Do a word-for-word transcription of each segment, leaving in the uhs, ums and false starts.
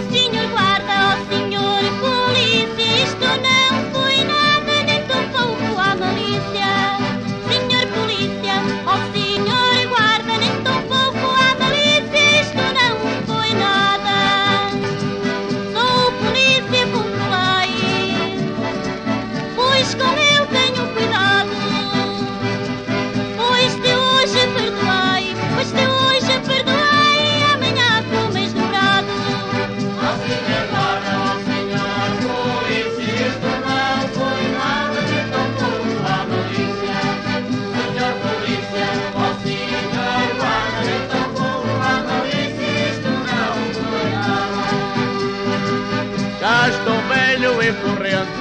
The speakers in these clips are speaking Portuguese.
senhor guarda, ó senhor polícia, isto não foi nada, nem tão pouco a malícia. Senhor polícia, ó senhor guarda, nem tão pouco a malícia, isto não foi nada. Sou polícia popular, pois com eu tenho cuidado. Pois de hoje perdoai, pois de hoje perdoai, amanhã comes dobrado. Ó senhor guarda, ó senhor polícia, isto não foi nada, nem tão pouco a malícia. Senhor polícia, ó senhor guarda, nem tão pouco a malícia, isto não foi nada. Já estou velho e corrente,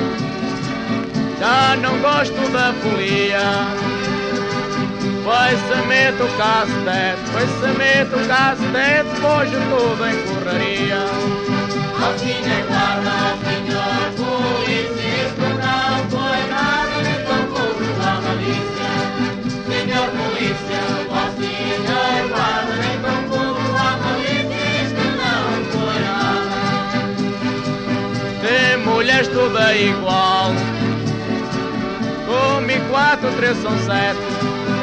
já não gosto da folia. Pois se meto o cacetete, pois se meto o cacetete, hoje tudo em correria. Ó senhor guarda, ó senhor polícia, isto não foi nada, nem tão pouco a malícia. Senhor polícia, ó senhor guarda, nem tão pouco a malícia, isto não foi nada. De mulheres tudo é igual, como e quatro, três são sete.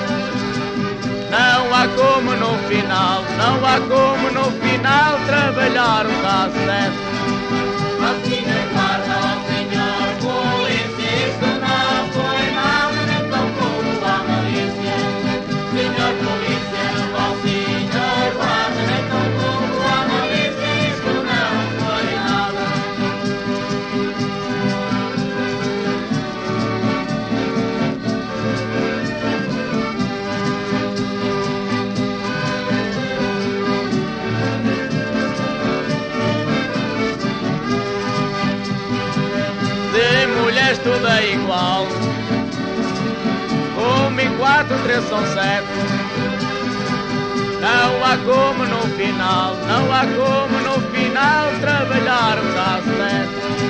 Não há como no final, não há como no final trabalhar o cassete. Ó senhor guarda, ó senhor polícia, isto não foi nada, nem tão pouco a malícia. Senhor polícia, ó senhor guarda, nem tão pouco a malícia, isto não foi nada. De mulheres tudo é igual, como e quatro, três são sete. Não há como no final, não há como no final trabalhar o cassete.